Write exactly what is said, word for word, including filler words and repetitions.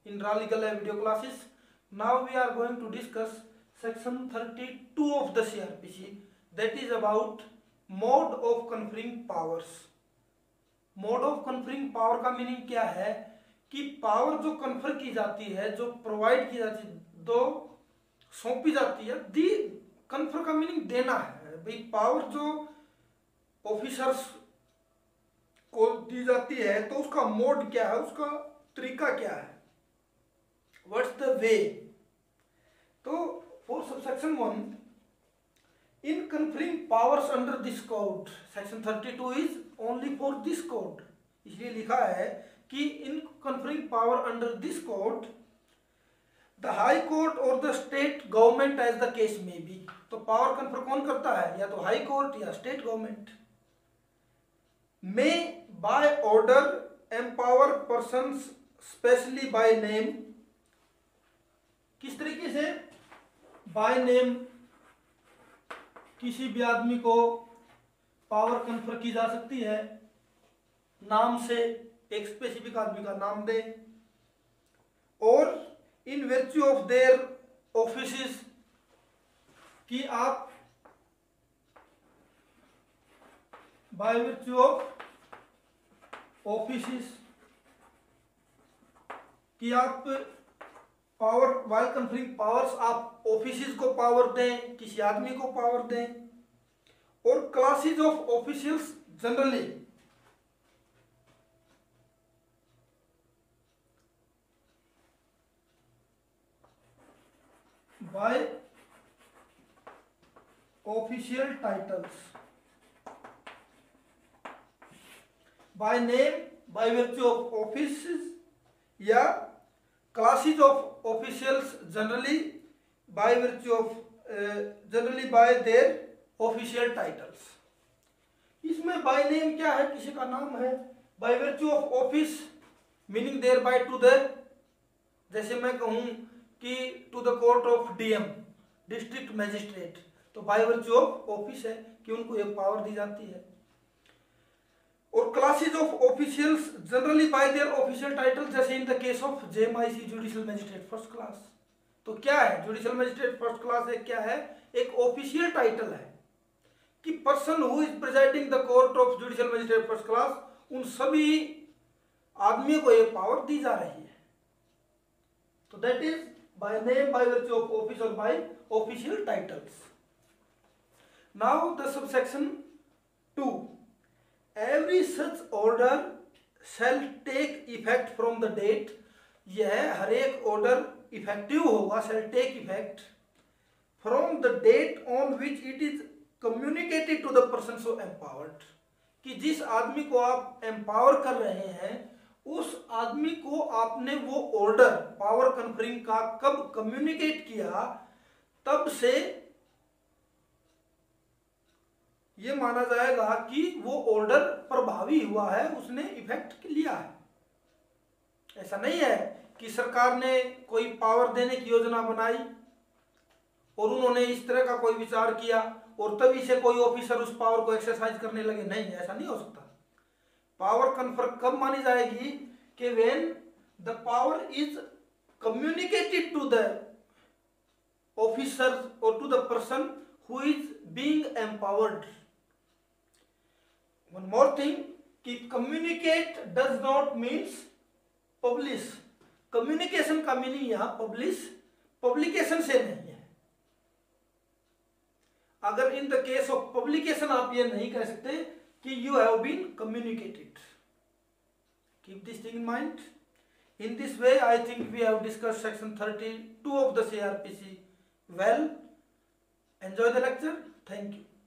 in Raw Legal video classes. Now we are going to discuss section thirty-two of the C R P C, that is about mode of conferring powers. Mode of conferring power का meaning क्या है कि power जो confer की जाती है, जो provide की जाती है, दो सौंपी जाती है, दी कन्फर का मीनिंग देना है भाई। पावर जो ऑफिसर्स को दी जाती है तो उसका मोड क्या है, उसका तरीका क्या है, व्हाट्स द वे। तो for subsection one, in conferring powers under this code, section thirty-two is only for this code, इसलिए लिखा है कि in conferring power under this code the high court or the state government as the case may be। तो power confer कौन करता है, या तो हाई कोर्ट या state government. may by order empower persons specially by name, किस तरीके से, by name किसी भी आदमी को पावर कन्फर की जा सकती है, नाम से एक स्पेसिफिक आदमी का नाम दे, और in virtue of their offices, कि आप बाय वर्च्यू ऑफ ऑफिसेस, कि आप पावर वाइल कन्फरिंग पावर्स, आप ऑफिसेस को पावर दें, किसी आदमी को पावर दें, और classes of officials generally, by official titles, by name, by virtue of offices, या classes of officials generally by virtue of uh, generally by their official titles। इसमें by name क्या है, किसी का नाम है, by virtue of office meaning thereby to the, जैसे मैं कहूँ कि to the court of D M district magistrate, तो by virtue of office है कि उनको एक पावर दी जाती है। और classes of officials generally by their official title, जैसे in the case of J M I C judicial magistrate first class. तो क्या है जुडिशियल मजिस्ट्रेट फर्स्ट क्लास, एक क्या है, एक ऑफिशियल टाइटल है कि person who is presiding the court of judicial magistrate first class, उन सभी आदमियों को एक पावर दी जा रही है। तो that is by name, by virtue of office, और by official titles. Now the subsection two, every such order shall take effect from the date, यह हर एक ऑर्डर इफेक्टिव होगा, shall take effect from the date on which it is communicated to the person so empowered, कि जिस आदमी को आप empower कर रहे हैं उस आदमी को आपने वो ऑर्डर पावर कन्फरिंग का कब कम्युनिकेट किया, तब से ये माना जाएगा कि वो ऑर्डर प्रभावी हुआ है, उसने इफेक्ट लिया है। ऐसा नहीं है कि सरकार ने कोई पावर देने की योजना बनाई और उन्होंने इस तरह का कोई विचार किया और तभी से कोई ऑफिसर उस पावर को एक्सरसाइज करने लगे, नहीं, ऐसा नहीं हो सकता। पावर कन्फर कब मानी जाएगी कि when the power is communicated to the officer और to the person who is being empowered. One more thing, कि communicate does not means publish। communication का मीनिंग यहाँ publish, publication से नहीं है। अगर in the case of publication आप ये नहीं कह सकते कि you have been communicated। Keep this thing in mind। In this way, I think we have discussed section thirty-two of the C R P C well। Enjoy the lecture. Thank you।